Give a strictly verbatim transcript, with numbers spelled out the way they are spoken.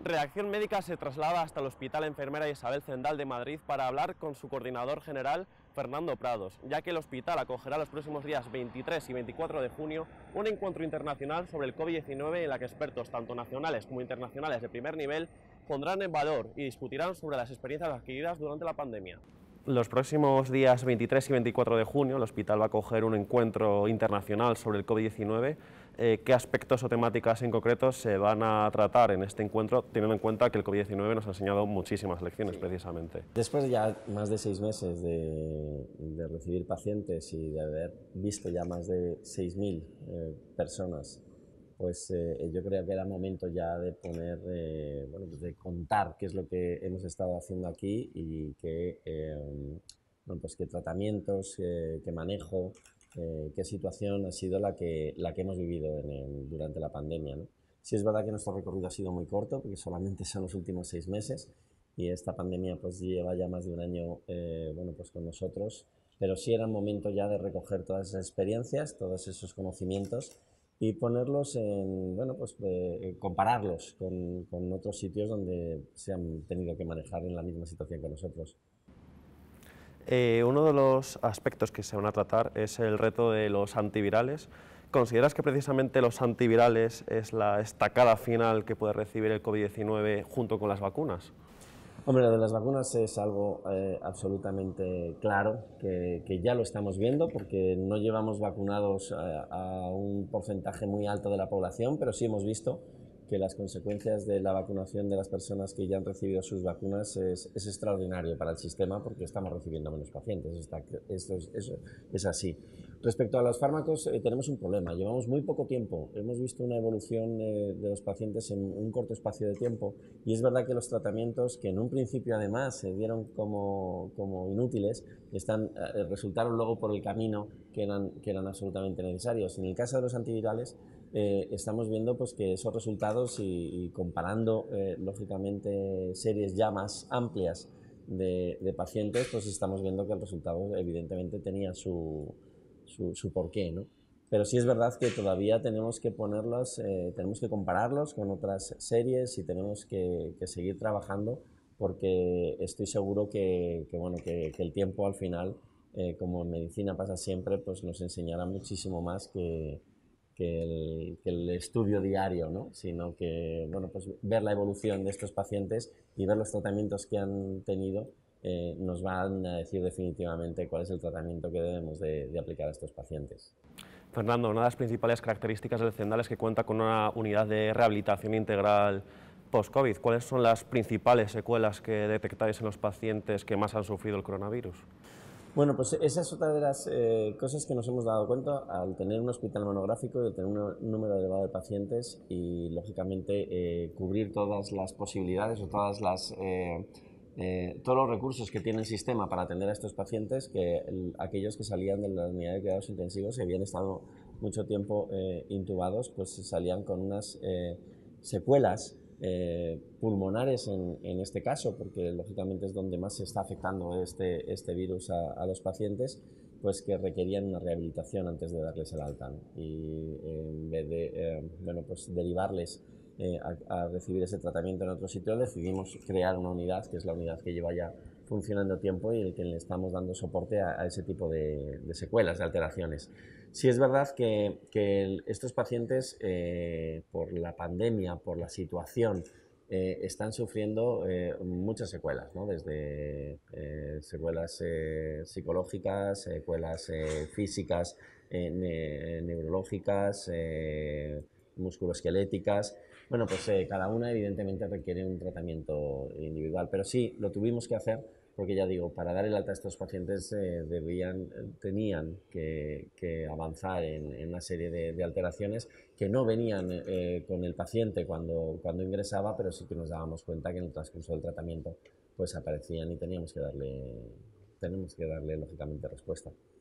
Reacción Médica se traslada hasta el Hospital Enfermera Isabel Zendal de Madrid para hablar con su coordinador general, Fernando Prados, ya que el hospital acogerá los próximos días veintitrés y veinticuatro de junio un encuentro internacional sobre el COVID diecinueve en la que expertos tanto nacionales como internacionales de primer nivel pondrán en valor y discutirán sobre las experiencias adquiridas durante la pandemia. Los próximos días veintitrés y veinticuatro de junio el hospital va a acoger un encuentro internacional sobre el COVID diecinueve. Eh, ¿Qué aspectos o temáticas en concreto se van a tratar en este encuentro, teniendo en cuenta que el COVID diecinueve nos ha enseñado muchísimas lecciones, sí, precisamente? Después de ya más de seis meses de, de recibir pacientes y de haber visto ya más de seis mil eh, personas, pues eh, yo creo que era momento ya de poner, eh, bueno, pues de contar qué es lo que hemos estado haciendo aquí y qué, eh, bueno, pues qué tratamientos, eh, qué manejo, eh, qué situación ha sido la que, la que hemos vivido en el, durante la pandemia, ¿no? Sí es verdad que nuestro recorrido ha sido muy corto, porque solamente son los últimos seis meses y esta pandemia pues lleva ya más de un año eh, bueno, pues con nosotros, pero sí era momento ya de recoger todas esas experiencias, todos esos conocimientos y ponerlos en, bueno, pues eh, compararlos con, con otros sitios donde se han tenido que manejar en la misma situación que nosotros. Eh, uno de los aspectos que se van a tratar es el reto de los antivirales. ¿Consideras que precisamente los antivirales es la estacada final que puede recibir el COVID diecinueve junto con las vacunas? Hombre, lo de las vacunas es algo eh, absolutamente claro, que, que ya lo estamos viendo, porque no llevamos vacunados a, a un porcentaje muy alto de la población, pero sí hemos visto que las consecuencias de la vacunación de las personas que ya han recibido sus vacunas es, es extraordinario para el sistema, porque estamos recibiendo menos pacientes, está, esto es, eso es así. Respecto a los fármacos, eh, tenemos un problema, llevamos muy poco tiempo, hemos visto una evolución eh, de los pacientes en un corto espacio de tiempo, y es verdad que los tratamientos, que en un principio además se vieron como, como inútiles, están, eh, resultaron luego por el camino que eran, que eran absolutamente necesarios. En el caso de los antivirales, eh, estamos viendo pues, que esos resultados y, y comparando eh, lógicamente series ya más amplias de, de pacientes, pues estamos viendo que el resultado evidentemente tenía su, su, su porqué, ¿no? Pero sí es verdad que todavía tenemos que ponerlos, eh, tenemos que compararlos con otras series y tenemos que, que seguir trabajando, porque estoy seguro que, que, bueno, que, que el tiempo al final, eh, como en medicina pasa siempre, pues nos enseñará muchísimo más que, que, el, que el estudio diario, ¿no? Sino que, bueno, pues ver la evolución de estos pacientes y ver los tratamientos que han tenido eh, nos van a decir definitivamente cuál es el tratamiento que debemos de, de aplicar a estos pacientes. Fernando, una de las principales características del Zendal es que cuenta con una unidad de rehabilitación integral post-COVID. ¿Cuáles son las principales secuelas que detectáis en los pacientes que más han sufrido el coronavirus? Bueno, pues esa es otra de las eh, cosas que nos hemos dado cuenta al tener un hospital monográfico y al tener un número elevado de pacientes y, lógicamente, eh, cubrir todas las posibilidades o todas las, eh, eh, todos los recursos que tiene el sistema para atender a estos pacientes, que el, aquellos que salían de la unidad de cuidados intensivos y habían estado mucho tiempo eh, intubados, pues salían con unas eh, secuelas Eh, pulmonares en, en este caso, porque lógicamente es donde más se está afectando este, este virus a, a los pacientes, pues que requerían una rehabilitación antes de darles el alta, ¿no? Y eh, en vez de eh, bueno, pues derivarles eh, a, a recibir ese tratamiento en otro sitio, decidimos crear una unidad, que es la unidad que lleva ya funcionando tiempo y en el que le estamos dando soporte a, a ese tipo de, de secuelas, de alteraciones. Sí es verdad que, que el, estos pacientes, eh, por la pandemia, por la situación, eh, están sufriendo eh, muchas secuelas, ¿no? Desde eh, secuelas eh, psicológicas, secuelas eh, físicas, eh, ne neurológicas, eh, musculoesqueléticas. Bueno, pues eh, cada una evidentemente requiere un tratamiento individual, pero sí, lo tuvimos que hacer porque, ya digo, para dar el alta a estos pacientes eh, debían, tenían que, que avanzar en, en una serie de, de alteraciones que no venían eh, con el paciente cuando, cuando ingresaba, pero sí que nos dábamos cuenta que en el transcurso del tratamiento pues aparecían y teníamos que darle, tenemos que darle lógicamente respuesta.